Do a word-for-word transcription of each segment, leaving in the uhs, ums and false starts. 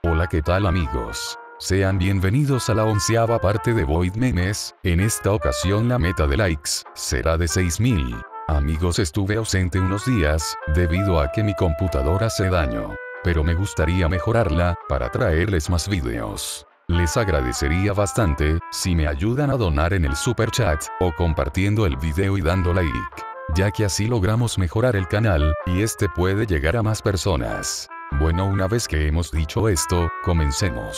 Hola, ¿qué tal amigos? Sean bienvenidos a la onceava parte de Void Memes. En esta ocasión la meta de likes será de seis mil. Amigos, estuve ausente unos días, debido a que mi computadora hace daño. Pero me gustaría mejorarla, para traerles más videos. Les agradecería bastante, si me ayudan a donar en el super chat, o compartiendo el video y dando like. Ya que así logramos mejorar el canal, y este puede llegar a más personas. Bueno, una vez que hemos dicho esto, comencemos.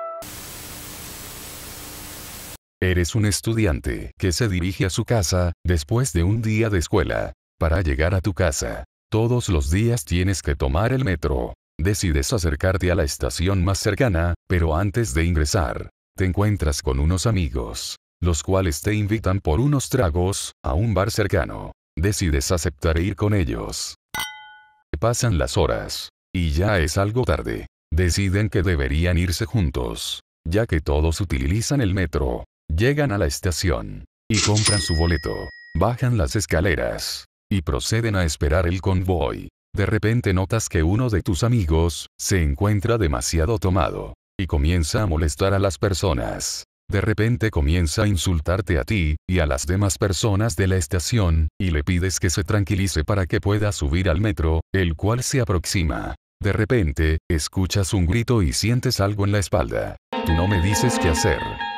Eres un estudiante que se dirige a su casa, después de un día de escuela. Para llegar a tu casa, todos los días tienes que tomar el metro. Decides acercarte a la estación más cercana, pero antes de ingresar, te encuentras con unos amigos, los cuales te invitan por unos tragos, a un bar cercano. Decides aceptar ir con ellos. Pasan las horas, y ya es algo tarde. Deciden que deberían irse juntos, ya que todos utilizan el metro. Llegan a la estación, y compran su boleto, bajan las escaleras, y proceden a esperar el convoy. De repente notas que uno de tus amigos, se encuentra demasiado tomado, y comienza a molestar a las personas. De repente comienza a insultarte a ti, y a las demás personas de la estación, y le pides que se tranquilice para que pueda subir al metro, el cual se aproxima. De repente, escuchas un grito y sientes algo en la espalda. Tú no me dices qué hacer.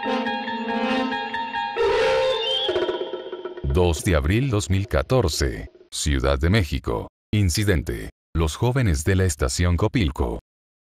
dos de abril dos mil catorce. Ciudad de México. Incidente. Los jóvenes de la estación Copilco.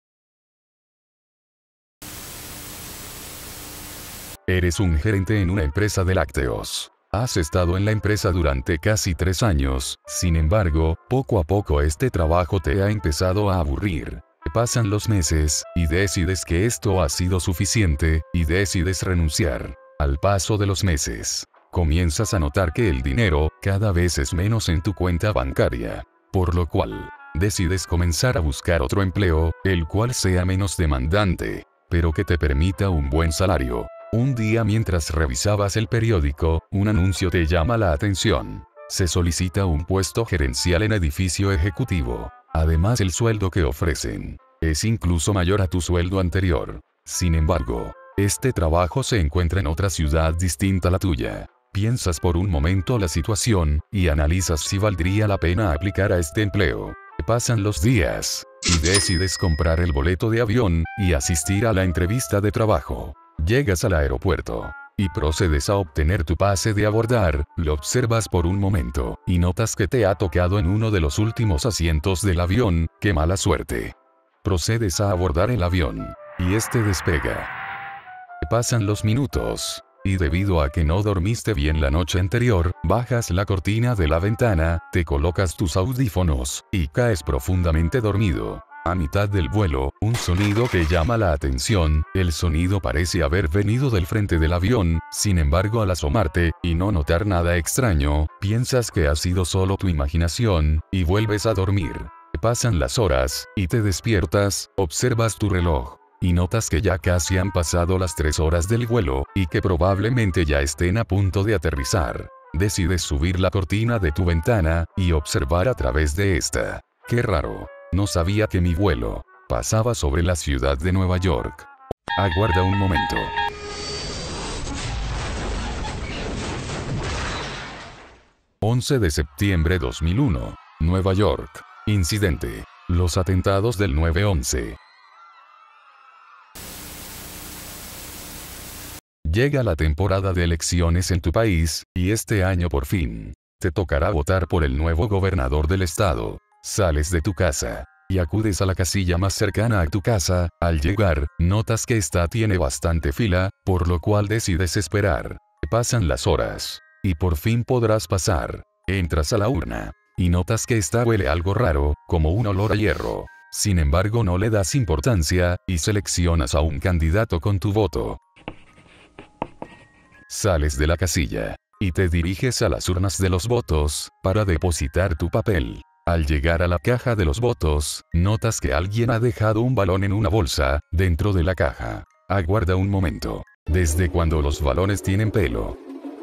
Eres un gerente en una empresa de lácteos. Has estado en la empresa durante casi tres años, sin embargo, poco a poco este trabajo te ha empezado a aburrir. Pasan los meses, y decides que esto ha sido suficiente, y decides renunciar. Al paso de los meses, comienzas a notar que el dinero, cada vez es menos en tu cuenta bancaria. Por lo cual, decides comenzar a buscar otro empleo, el cual sea menos demandante, pero que te permita un buen salario. Un día mientras revisabas el periódico, un anuncio te llama la atención. Se solicita un puesto gerencial en edificio ejecutivo. Además, el sueldo que ofrecen es incluso mayor a tu sueldo anterior. Sin embargo, este trabajo se encuentra en otra ciudad distinta a la tuya. Piensas por un momento la situación, y analizas si valdría la pena aplicar a este empleo. Pasan los días, y decides comprar el boleto de avión, y asistir a la entrevista de trabajo. Llegas al aeropuerto, y procedes a obtener tu pase de abordar. Lo observas por un momento, y notas que te ha tocado en uno de los últimos asientos del avión. ¡Qué mala suerte! Procedes a abordar el avión, y este despega. Pasan los minutos, y debido a que no dormiste bien la noche anterior, bajas la cortina de la ventana, te colocas tus audífonos, y caes profundamente dormido. A mitad del vuelo, un sonido te llama la atención. El sonido parece haber venido del frente del avión. Sin embargo, al asomarte, y no notar nada extraño, piensas que ha sido solo tu imaginación, y vuelves a dormir. Pasan las horas, y te despiertas, observas tu reloj, y notas que ya casi han pasado las tres horas del vuelo, y que probablemente ya estén a punto de aterrizar. Decides subir la cortina de tu ventana, y observar a través de esta. ¡Qué raro! No sabía que mi vuelo pasaba sobre la ciudad de Nueva York. Aguarda un momento. once de septiembre dos mil uno. Nueva York. Incidente. Los atentados del nueve once. Llega la temporada de elecciones en tu país, y este año por fin, te tocará votar por el nuevo gobernador del estado. Sales de tu casa, y acudes a la casilla más cercana a tu casa. Al llegar, notas que esta tiene bastante fila, por lo cual decides esperar. Pasan las horas, y por fin podrás pasar. Entras a la urna, y notas que esta huele algo raro, como un olor a hierro. Sin embargo, no le das importancia, y seleccionas a un candidato con tu voto. Sales de la casilla, y te diriges a las urnas de los votos, para depositar tu papel. Al llegar a la caja de los votos, notas que alguien ha dejado un balón en una bolsa, dentro de la caja. Aguarda un momento. ¿Desde cuándo los balones tienen pelo?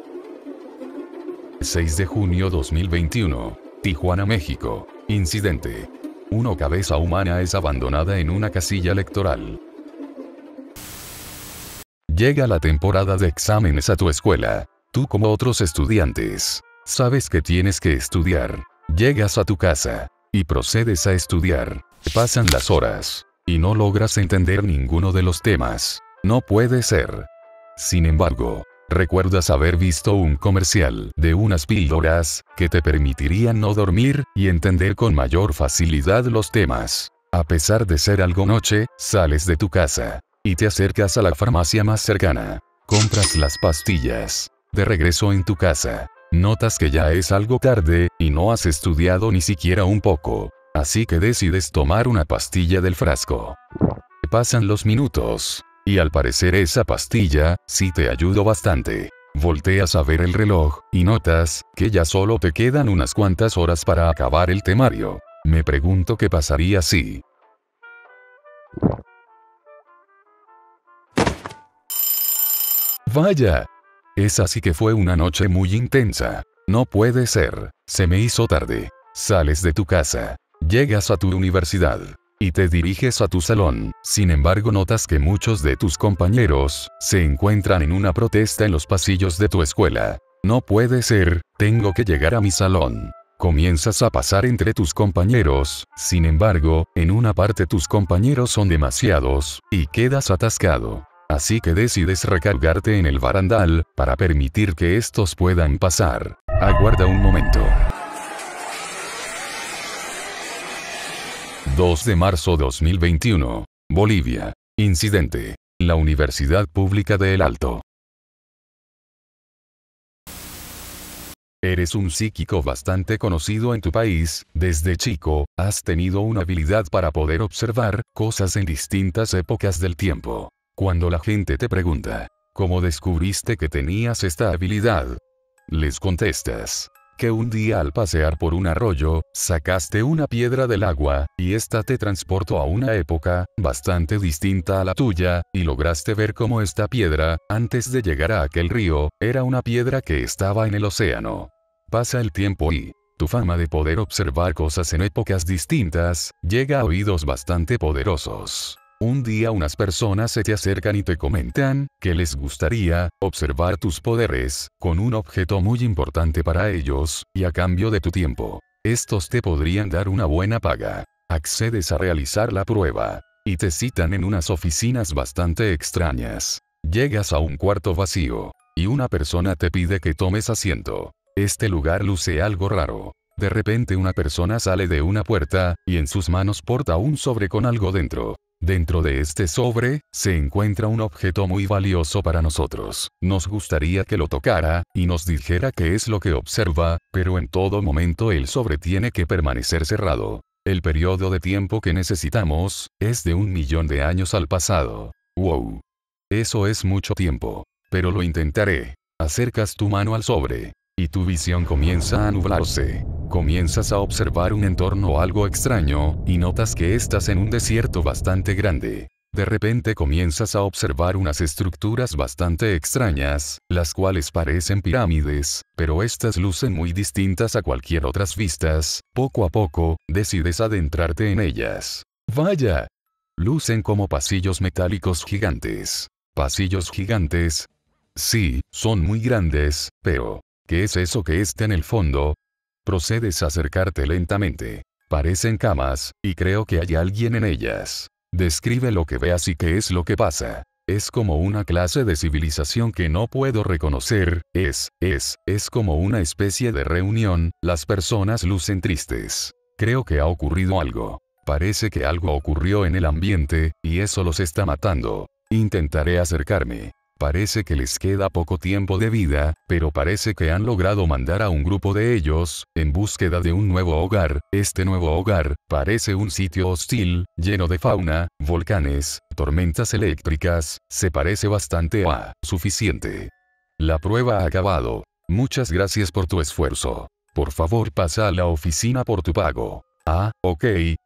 seis de junio dos mil veintiuno. Tijuana, México. Incidente. Una cabeza humana es abandonada en una casilla electoral. Llega la temporada de exámenes a tu escuela. Tú, como otros estudiantes, sabes que tienes que estudiar. Llegas a tu casa y procedes a estudiar. Pasan las horas y no logras entender ninguno de los temas. No puede ser. Sin embargo, recuerdas haber visto un comercial de unas píldoras que te permitirían no dormir y entender con mayor facilidad los temas. A pesar de ser algo noche, sales de tu casa y te acercas a la farmacia más cercana. Compras las pastillas. De regreso en tu casa, notas que ya es algo tarde y no has estudiado ni siquiera un poco. Así que decides tomar una pastilla del frasco. Pasan los minutos y al parecer esa pastilla sí te ayudó bastante. Volteas a ver el reloj y notas que ya solo te quedan unas cuantas horas para acabar el temario. Me pregunto qué pasaría si... Vaya. Esa sí que fue una noche muy intensa. No puede ser. Se me hizo tarde. Sales de tu casa. Llegas a tu universidad. Y te diriges a tu salón. Sin embargo, notas que muchos de tus compañeros se encuentran en una protesta en los pasillos de tu escuela. No puede ser, tengo que llegar a mi salón. Comienzas a pasar entre tus compañeros. Sin embargo, en una parte tus compañeros son demasiados y quedas atascado. Así que decides recargarte en el barandal para permitir que estos puedan pasar. Aguarda un momento. dos de marzo dos mil veintiuno. Bolivia. Incidente. La Universidad Pública de El Alto. Eres un psíquico bastante conocido en tu país. Desde chico, has tenido una habilidad para poder observar cosas en distintas épocas del tiempo. Cuando la gente te pregunta, ¿cómo descubriste que tenías esta habilidad?, les contestas que un día al pasear por un arroyo, sacaste una piedra del agua, y esta te transportó a una época bastante distinta a la tuya, y lograste ver cómo esta piedra, antes de llegar a aquel río, era una piedra que estaba en el océano. Pasa el tiempo y tu fama de poder observar cosas en épocas distintas llega a oídos bastante poderosos. Un día unas personas se te acercan y te comentan que les gustaría observar tus poderes con un objeto muy importante para ellos, y a cambio de tu tiempo, estos te podrían dar una buena paga. Accedes a realizar la prueba y te citan en unas oficinas bastante extrañas. Llegas a un cuarto vacío y una persona te pide que tomes asiento. Este lugar luce algo raro. De repente una persona sale de una puerta y en sus manos porta un sobre con algo dentro. Dentro de este sobre, se encuentra un objeto muy valioso para nosotros. Nos gustaría que lo tocara, y nos dijera qué es lo que observa, pero en todo momento el sobre tiene que permanecer cerrado. El periodo de tiempo que necesitamos, es de un millón de años al pasado. ¡Wow! Eso es mucho tiempo. Pero lo intentaré. Acercas tu mano al sobre, y tu visión comienza a nublarse. Comienzas a observar un entorno algo extraño, y notas que estás en un desierto bastante grande. De repente comienzas a observar unas estructuras bastante extrañas, las cuales parecen pirámides, pero estas lucen muy distintas a cualquier otras vistas. Poco a poco, decides adentrarte en ellas. ¡Vaya! Lucen como pasillos metálicos gigantes. ¿Pasillos gigantes? Sí, son muy grandes, pero ¿qué es eso que está en el fondo? Procedes a acercarte lentamente. Parecen camas, y creo que hay alguien en ellas. Describe lo que veas y qué es lo que pasa. Es como una clase de civilización que no puedo reconocer. Es, es, es como una especie de reunión. Las personas lucen tristes. Creo que ha ocurrido algo. Parece que algo ocurrió en el ambiente, y eso los está matando. Intentaré acercarme. Parece que les queda poco tiempo de vida, pero parece que han logrado mandar a un grupo de ellos, en búsqueda de un nuevo hogar. Este nuevo hogar, parece un sitio hostil, lleno de fauna, volcanes, tormentas eléctricas, se parece bastante a suficiente. La prueba ha acabado. Muchas gracias por tu esfuerzo. Por favor pasa a la oficina por tu pago. Ah, ok.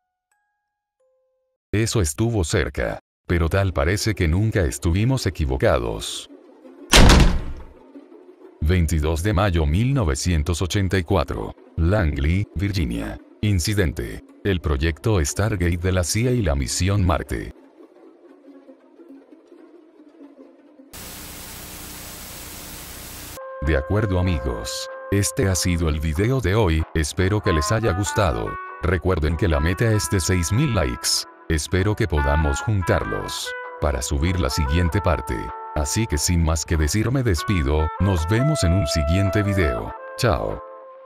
Eso estuvo cerca. Pero tal parece que nunca estuvimos equivocados. veintidós de mayo mil novecientos ochenta y cuatro. Langley, Virginia. Incidente. El proyecto Stargate de la C I A y la misión Marte. De acuerdo amigos. Este ha sido el video de hoy, espero que les haya gustado. Recuerden que la meta es de seis mil likes. Espero que podamos juntarlos para subir la siguiente parte. Así que sin más que decir me despido, nos vemos en un siguiente video. Chao.